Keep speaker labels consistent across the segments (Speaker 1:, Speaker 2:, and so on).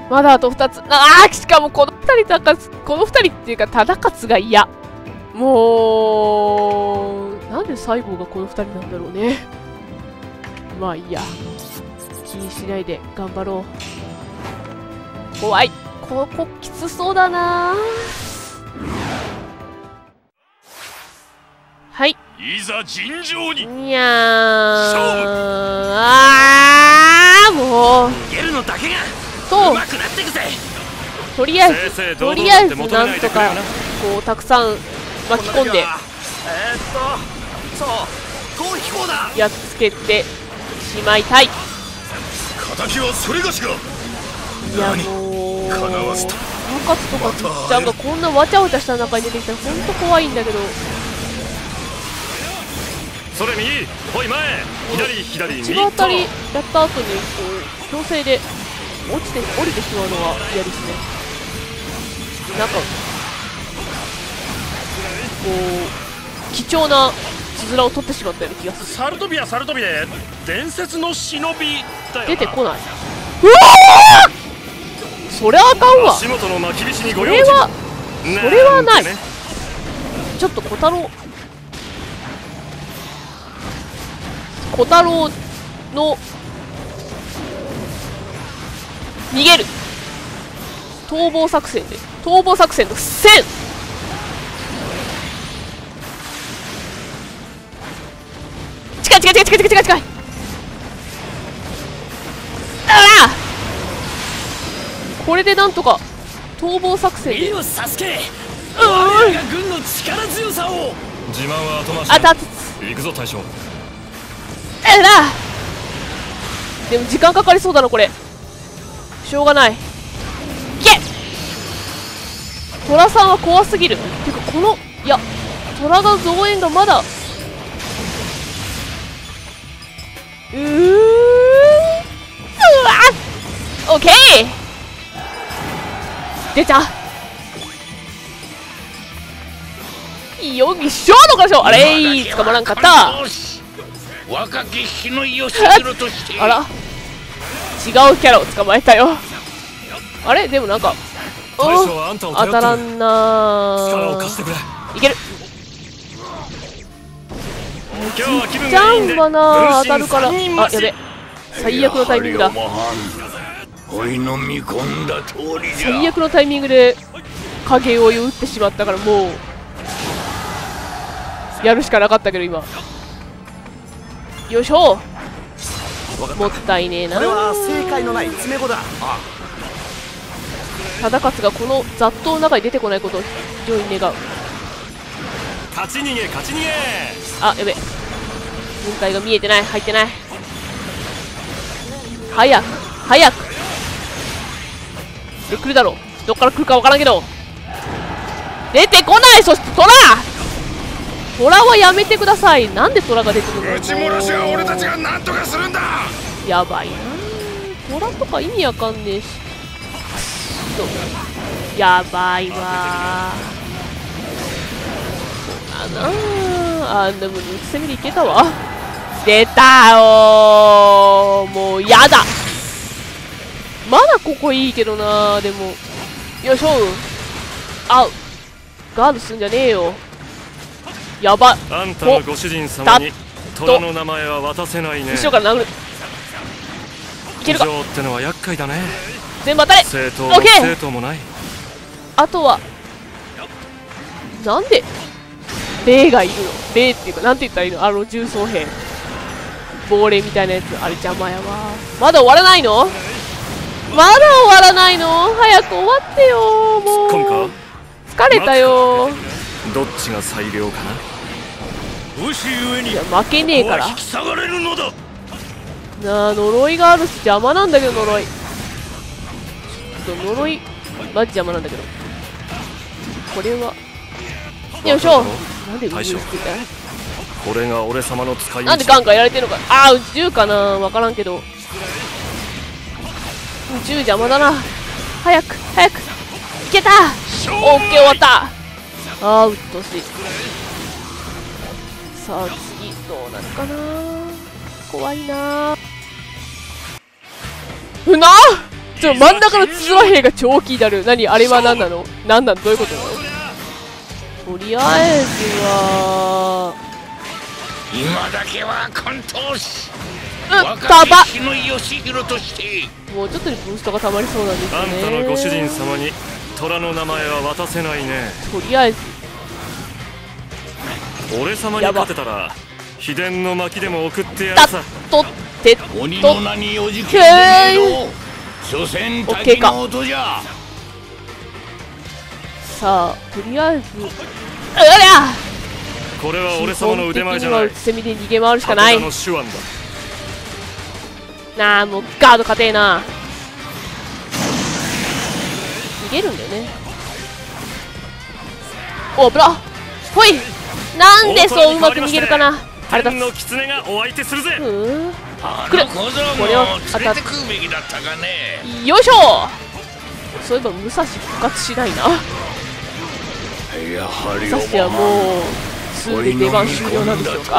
Speaker 1: まだあと2つ。しかもこの2人っていうか、忠勝が嫌。もう、なんで西郷がこの2人なんだろうね。まあいいや。気にしないで頑張ろう。怖い。ここきつそうだな。はい。
Speaker 2: いざ尋常に。
Speaker 1: いやー。もう。
Speaker 2: 逃げるのだけが
Speaker 1: そう。
Speaker 2: 上手くなってくぜ。
Speaker 1: とりあえずなんとかこうたくさん巻き込んで
Speaker 2: そう逃避行だ。
Speaker 1: やっつけてしまいたい。
Speaker 2: 敵はそれがしが。
Speaker 1: いやもう忠勝とかつっちゃんがこんなわちゃわちゃした中に出てきたらほんと怖いんだけど。
Speaker 2: それ右ほい前左
Speaker 1: 一番当たりやった後にこう強制で降りてしまうのは嫌ですね。なんかこう貴重なつづらを取ってしまったような気がする。
Speaker 2: サルトビで伝説の忍びだよな。
Speaker 1: 出てこない。うわー、そりゃあかんわ。
Speaker 2: 足元の巻き菱に
Speaker 1: そ
Speaker 2: ご
Speaker 1: れはない。ちょっと小太郎の逃げる逃亡作戦の1000。近い。これでなんとか逃亡作戦で。
Speaker 2: サスケ。我らが軍の力強さを。自慢は後回し。行くぞ大将。
Speaker 1: でも時間かかりそうだなこれ。しょうがない。いけ。虎さんは怖すぎる。てか虎の増援がまだ。オッケー。出た。よいしょのかしょ。あれー、捕まらんかった。
Speaker 2: 若き日の義弘として。
Speaker 1: あら、違うキャラを捕まえたよ。あれでもなんか当たらんなー。いける。ジャンがな当たるから。あ、やべ、最悪のタイミングだ。最悪のタイミングで影追いを打ってしまったから、もうやるしかなかったけど今。よいしょ。もったいねえな。これは正解のない詰め子だ。忠勝がこの雑踏の中に出てこないことを非常に願う。
Speaker 2: 勝ち逃げ。
Speaker 1: あ、やべ、軍隊が見えてない、入ってない。早くで来るだろう。どっから来るかわからんけど出てこない。そして虎はやめてください。なんで虎が出てくるの。
Speaker 2: 打ち漏らしは俺たちが何とかするんだ。
Speaker 1: やばいな。虎とか意味わかんねえし。やばいわー。でも攻めでいけたわ。出たよー。もうやだ。まだここいいけどな。でもよいしょ。ガードすんじゃねえよ。やば。
Speaker 2: あんたのご主人様に虎の名前は渡せないね。
Speaker 1: 後ろから殴る。いけるか。
Speaker 2: 女王ってのは厄介だね。
Speaker 1: 全部当たれ。
Speaker 2: 正当もない。
Speaker 1: あとはなんで霊がいるの。霊っていうかなんて言ったらいいの。重装兵亡霊みたいなやつ。あれ邪魔やわ。まだ終わらないの。早く終わってよ。もう疲れたよ。
Speaker 2: どっちが最良かな。
Speaker 1: いや負けねえからなあ。呪いがあるし邪魔なんだけど。呪いマジ邪魔なんだけど。これはよいしょ。なんで上についた。
Speaker 2: これが俺様の使い道。
Speaker 1: なんでガンガンやられてるのか。宇宙かな、わからんけど。宇宙邪魔だな。早くいけた。オッケー、終わった。うっとうしい。さあ次どうなるかな。怖いな。 ちょっと真ん中のつづら兵が超気になる。何あれは何なの？何なの？どういうことなの？とりあえずは
Speaker 2: 今だけは関東し
Speaker 1: たば
Speaker 2: も
Speaker 1: うちょっとにブーストがたまりそうなんですよね。
Speaker 2: あんたのご主人様に虎の名前は渡せないね。
Speaker 1: とりあえず
Speaker 2: 俺様に勝てたら秘伝の巻でも送ってやるさ。
Speaker 1: 取って
Speaker 2: 鬼の名におじけねえの所詮滝の音じゃ。
Speaker 1: さあとりあえず
Speaker 2: これは俺様の腕前じゃない。
Speaker 1: セミで逃げ回るしかない。
Speaker 2: の手腕だ。
Speaker 1: なあもうガード硬えな。逃げるんだよね。おブラほい。なんでそううまく逃げるかな。あれだ。
Speaker 2: 天の狐がお相手するぜ。
Speaker 1: 来る。
Speaker 2: これを当たって食うべきだったかね。
Speaker 1: よいしょ。そういえば武蔵復活しないな。武蔵はもうすぐで出番終了なんでしょうか。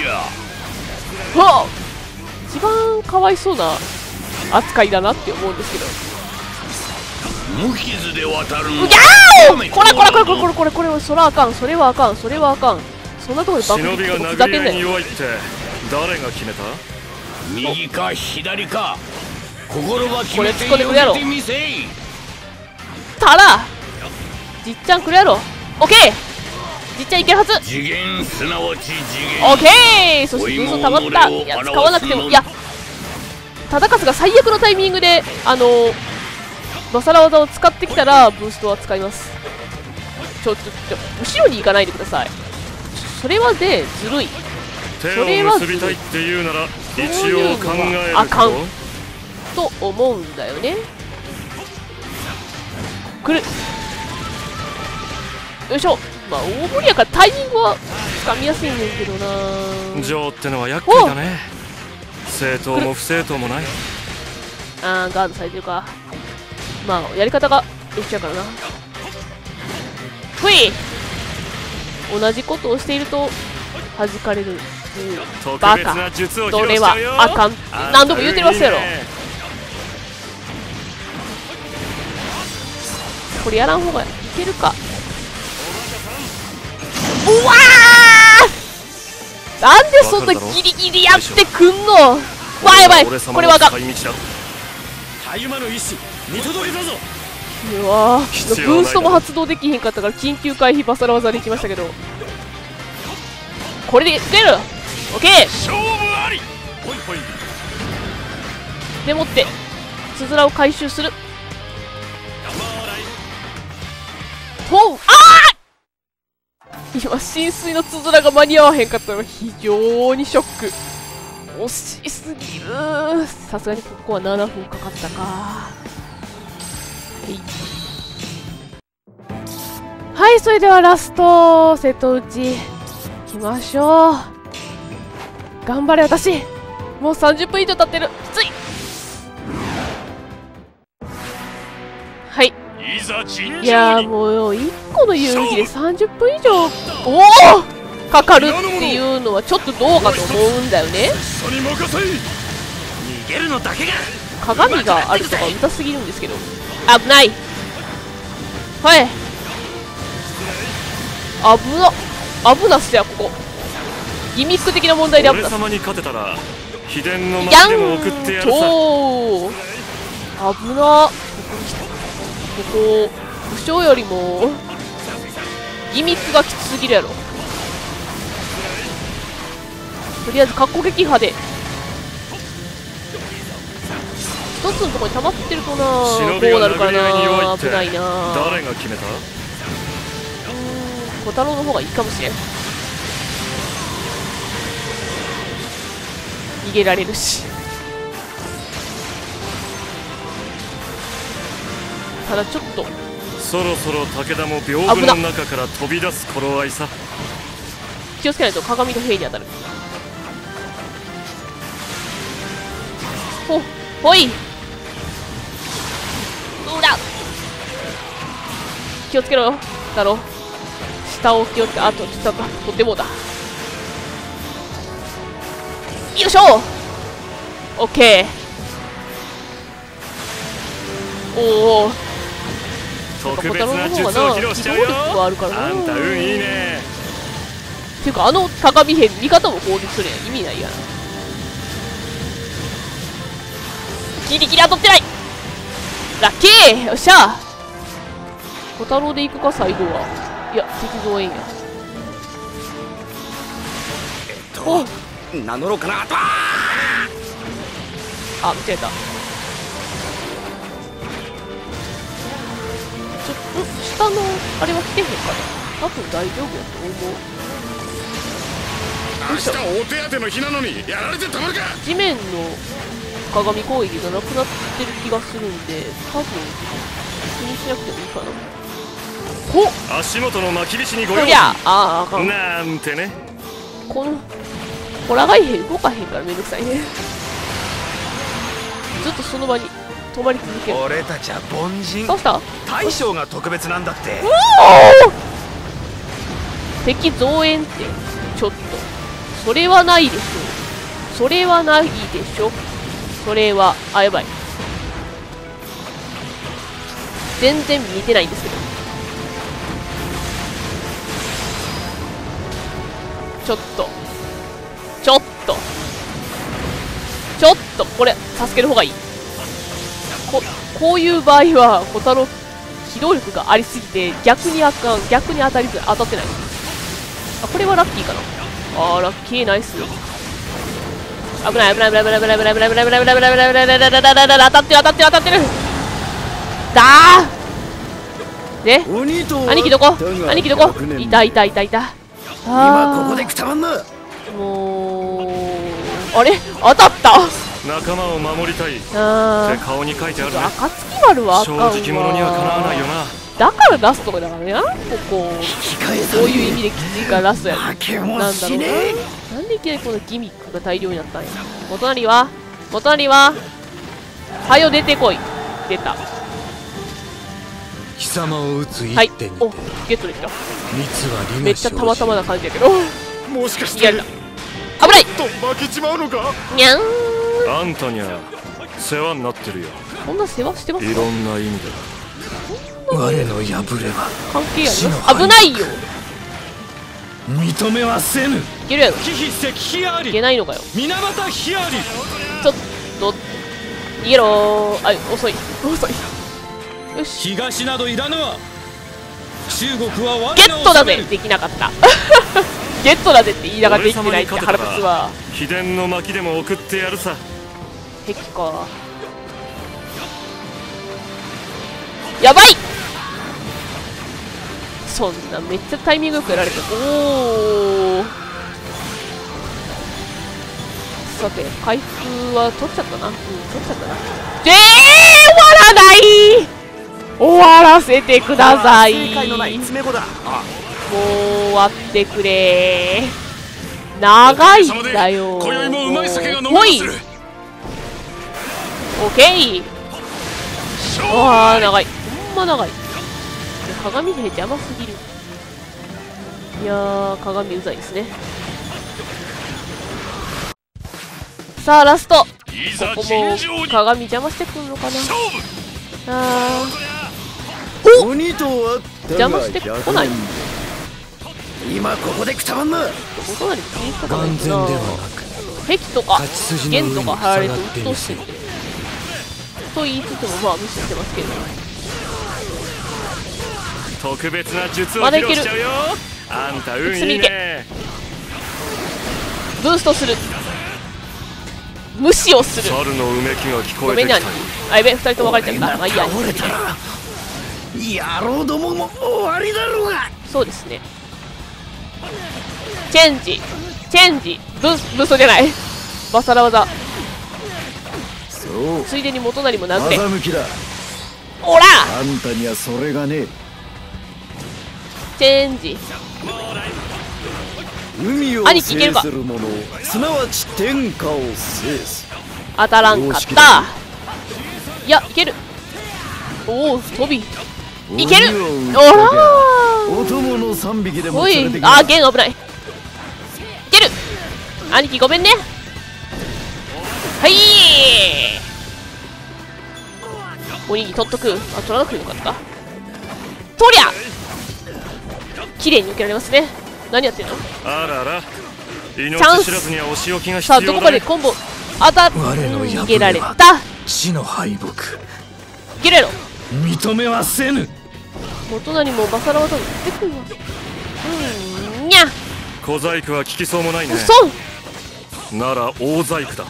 Speaker 1: はっ一番かわいそうな扱いだなって思うんですけど。
Speaker 2: 無傷で渡る。
Speaker 1: うぎゃーこれそれはあかん。それはあかん。それはあかん。そんなところで爆撃ってふざけんなよ。
Speaker 2: 誰が決めた？右か左か心は決
Speaker 1: これ
Speaker 2: めて
Speaker 1: 突っ込んでくるやろ。
Speaker 2: みせい。
Speaker 1: たらじっちゃんくるやろ。オッケーじっちゃんいけるはず。
Speaker 2: 次元すなわち次元。
Speaker 1: オッケーそしてブーストたまった。いや使わなくてもいやタダカスが最悪のタイミングでバサラ技を使ってきたらブーストは使います。後ろに行かないでください。それはねずるい。それはずるい。
Speaker 2: っていうなら
Speaker 1: 一応考えるあかんと思うんだよね。来る。よいしょ。まあ大盛りやからタイミングはつかみやすいんですけどな。
Speaker 2: ジョーってのは厄介だね。正当も不正当もない。
Speaker 1: あーガードされてるか。まあやり方が一緒やからな。ふい同じことをしていると弾かれる。バカそれはあかんって何度も言うてますやろ。これやらんほうがいけるか。うわーなんでそんなギリギリやってくんの。わーやばいこれはあかん。うわーブーストも発動できへんかったから緊急回避バサラ技できましたけどこれで出る。オッケーでもってつづらを回収する。ほう今浸水のつづらが間に合わへんかったのが非常にショック。惜しすぎる。さすがにここは7分かかったか。はいそれではラスト瀬戸内いきましょう。頑張れ私。もう30分以上経ってる。きつい。はいいやーもう1個の遊戯で30分以上かかるっていうのはちょっとどうかと思うんだよね。鏡があるとかうざすぎるんですけど危ない。はい危なっすやここギミック的な問題で危なっす。
Speaker 2: 俺様に勝てたら秘伝の
Speaker 1: 巻
Speaker 2: でも送ってやるさ。
Speaker 1: 危な。ここ武将よりもギミックがきつすぎるやろ。とりあえず格好撃破で一つのところに溜まってるとなこうなるからな危ないな。
Speaker 2: 誰が決めた？
Speaker 1: 小太郎の方がいいかもしれん。逃げられるし。ただちょっと
Speaker 2: そろそろ武田も屏風の中から飛び出す頃合いさ。
Speaker 1: 気をつけないと鏡の兵に当たる。ほい裏気をつけろよだろ。下を気をつけあと下かとってもだ。よいしょオッケーおお、
Speaker 2: 特別な術を披露しちゃうよ。
Speaker 1: はあるからな。
Speaker 2: あんた運いいね。
Speaker 1: ていうかあの鏡変味方も攻撃するやん。意味ないやん。ギリギリ当たってない。ラッキー。よっしゃ。小太郎で行くか最後は。いや敵増援や。お
Speaker 2: 名乗ろうかな。
Speaker 1: あ、間違えた。下のあれは来てへんかな。多分大丈夫やと思う。
Speaker 2: 明日お手当ての日なのにやられてたまるか。
Speaker 1: 地面の鏡攻撃がなくなってる気がするんで、多分気にしなくてもいいかな。ほっ、
Speaker 2: 足元の巻き菱にご用意。
Speaker 1: あかん
Speaker 2: なんてね。
Speaker 1: このホラガイヘ動かへんからめんどくさいね。ずっとその場に止まり続ける。
Speaker 2: 俺たちは凡人。
Speaker 1: どうした？
Speaker 2: 大将が特別なんだって。
Speaker 1: 敵増援ってちょっとそれはないでしょ。それはないでしょ。それはやばい。全然見えてないんですけど。ちょっとこれ助ける方がいい。こういう場合は小太郎機動力がありすぎて逆にあかん。逆に当たってない。あ、これはラッキーかな。ラッキーナイス。危ない当たってるだーで、兄貴どこいた。
Speaker 2: 今ここでくたばんな。
Speaker 1: もうあれ当たった。
Speaker 2: 仲間を守りたいって顔に書いてあるね。
Speaker 1: 暁丸はあかんわ。
Speaker 2: 正直者にはかなわないよな。
Speaker 1: だからラストだからね。そういう意味できついからラストやる。なんだろうな。なんでいきなりこのギミックが大量になったんや。元成ははよ出てこい。出た。
Speaker 2: 貴様を撃つ一
Speaker 1: はい、
Speaker 2: 手に
Speaker 1: おゲットできた。
Speaker 2: 蜜は利
Speaker 1: めっちゃたまたまな感じやけど。
Speaker 2: もしかして
Speaker 1: やる。危ない
Speaker 2: と負けちまうのか。
Speaker 1: にゃん。
Speaker 2: あんたには世話になってるよ。
Speaker 1: こんな世話してますか。
Speaker 2: いろんな意味で我の破れは
Speaker 1: 関係あります。危ないよ。
Speaker 2: 認めはせぬ。
Speaker 1: いけるやろ。
Speaker 2: い
Speaker 1: いけないのかよ。
Speaker 2: 水俣ひあり。
Speaker 1: ちょっと逃げろー。遅い。よし、
Speaker 2: 東などいらぬわ。中国は我の
Speaker 1: ゲットだぜ。できなかったゲットだぜって言いながらできてないって腹立つわ。
Speaker 2: 秘伝の巻でも送ってやるさ。
Speaker 1: 敵か。やばい。そんなめっちゃタイミングよくやられて。おお。さて回復は取っちゃったな。取っちゃったな。終わらない。終わらせてください。もう終わってくれ。長いんだよ。
Speaker 2: 今宵もうまい酒が飲め
Speaker 1: まする。オッケー。長い。ほんま長い。鏡で邪魔すぎる。いやー、鏡うざいですね。さあラスト。ここも鏡邪魔してくるのかな。邪魔してこない。
Speaker 2: 今ここでくたばんな。
Speaker 1: お隣に気にしとかないとな。壁とか弦とか張られるとうっとうしいんでと言いつつもまあ無視してますけど。
Speaker 2: 特別な術を披露しちゃうよ。あんた運いいね。
Speaker 1: ブーストする。無視をする。
Speaker 2: 猿のうめきが聞こえてきた。
Speaker 1: やべ、2人とも別れちゃった。まあいいや。
Speaker 2: 野郎どもも終わりだろうが。
Speaker 1: そうですね。チェンジブーストじゃない。バサラ技。ついでに元成も殴れ。おら
Speaker 2: あんたにはそれがねえ。
Speaker 1: チェンジ。
Speaker 2: 海を制する者、すなわち天下を制す。
Speaker 1: 当たらんかった。いや、いける。おお、飛びいける。おらー。
Speaker 2: お供の3匹でも
Speaker 1: おい、弦危ない。いける。兄貴ごめんね。はいおにぎり取っとく。あ、取らなくてよかった。取りゃ綺麗に受けられますね。何やってんの。
Speaker 2: あらら、
Speaker 1: チャンス。さあ、どこまでコンボ逃げられた。
Speaker 3: 死の敗北
Speaker 1: ゲレロ
Speaker 3: 認めはせぬ。
Speaker 1: 元何もバサラ技に出てくるわ。にゃ
Speaker 2: 小細工は効きそうもないね。
Speaker 1: 嘘
Speaker 2: なら大細工だ。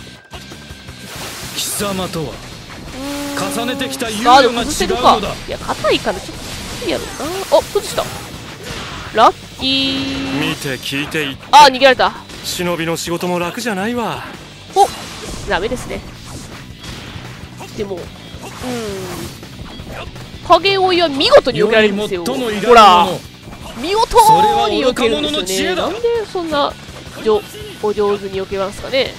Speaker 3: 貴様とは重ねてきた猶
Speaker 1: ガード
Speaker 3: 予が違
Speaker 1: 崩せるか。
Speaker 3: うのだ。
Speaker 1: いや、硬いからちょっときついやろな。あ、崩した。ラッキー。
Speaker 2: 見て聞いていって。
Speaker 1: あ、逃げられた。
Speaker 2: 忍びの仕事も楽じゃないわ。
Speaker 1: お、ダメですね。でも、影追いは見事に避けられるんですよ。ほら、見事に避けるんですよね。なんでそんなお上手に避けますかね。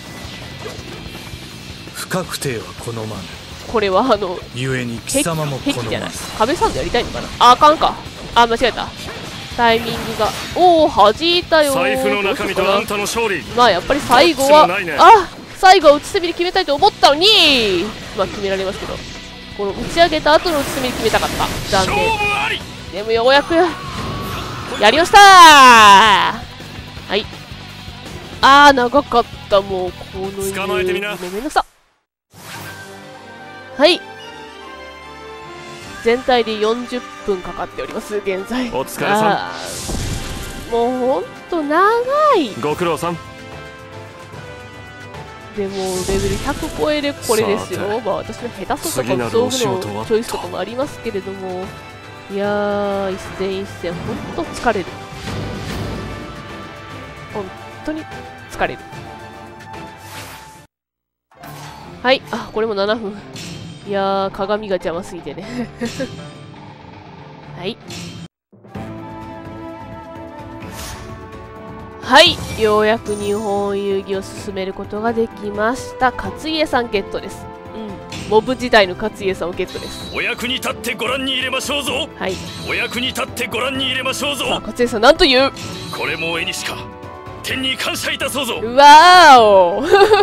Speaker 3: 不確定は好まぬ。
Speaker 1: これは
Speaker 3: 故に貴様も好
Speaker 1: 壁じゃない。
Speaker 3: まず。
Speaker 1: 壁サンドやりたいのかな。あ、あかんか。あ、間違えた。タイミングが。おお、弾いたよー。
Speaker 2: 財布の中身とあんたの勝利。
Speaker 1: まあやっぱり最後は、あ、最後は打ち攻めで決めたいと思ったのに、まあ決められますけど、この打ち上げた後の打ち攻めで決めたかった。残念。でもようやくやりましたー。はい。あー、長かった。もうこの
Speaker 2: 捕まえてみな。
Speaker 1: ごめんなさ。はい。全体で40分かかっております、現在。
Speaker 2: お疲れさ
Speaker 1: ん。もうほんと長い。
Speaker 2: ご苦労さん。
Speaker 1: でもレベル100超えでこれですよ。まあ私の下手さとか道具のチョイスとかもありますけれども、いやー、一戦一戦ほんと疲れる。本当に疲れる。はい、あ、これも7分。いやー、鏡が邪魔すぎてね。はい。はい、ようやく日本遊戯を進めることができました。勝家さんゲットです。モブ時代の勝家さんをゲットです。
Speaker 2: お役に立ってご覧に入れましょうぞ。
Speaker 1: はい。
Speaker 2: お役に立ってご覧に入れましょうぞ。
Speaker 1: さあ、勝家さん、なんという。
Speaker 2: これも絵にしか。天に感謝いたそうぞ。
Speaker 1: わーお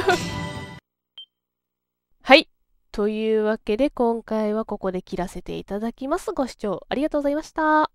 Speaker 1: はい。というわけで、今回はここで切らせていただきます。ご視聴ありがとうございました。